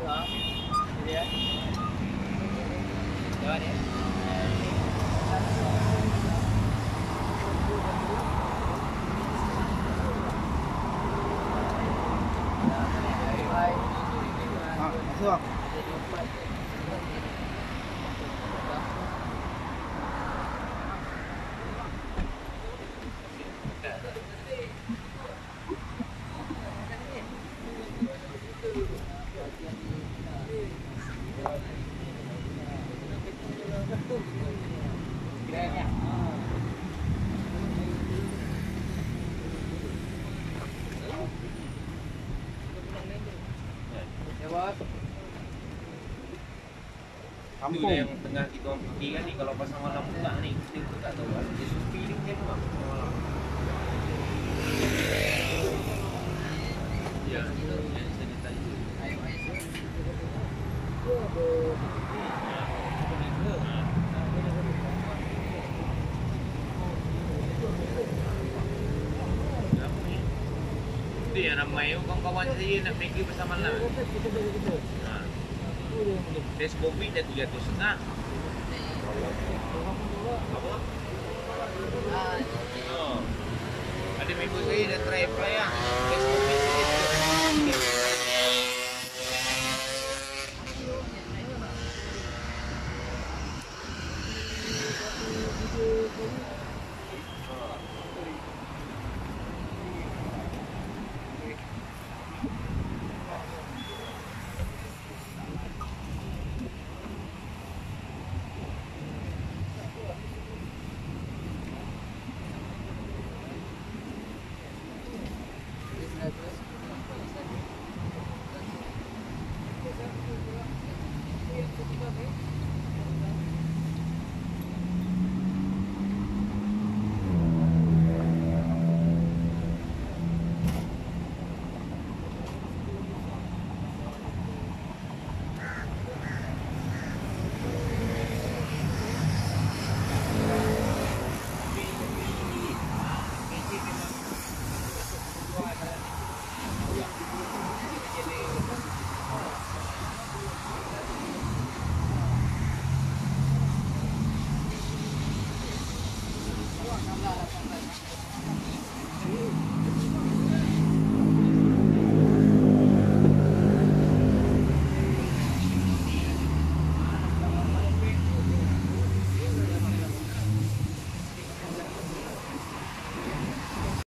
Masuk. Itu yang tengah kita orang fikirkan ni, kalau pasal malam buka ni kita tak tahu lah. Dia sepi ni macam mana malam. Ya, yang saya tanya. Itu yang ramai kawan-kawan saya nak pergi pasal malam. Tes COVID dah 300.5. Apa? Ada member saya dah try apply lah. Tes COVID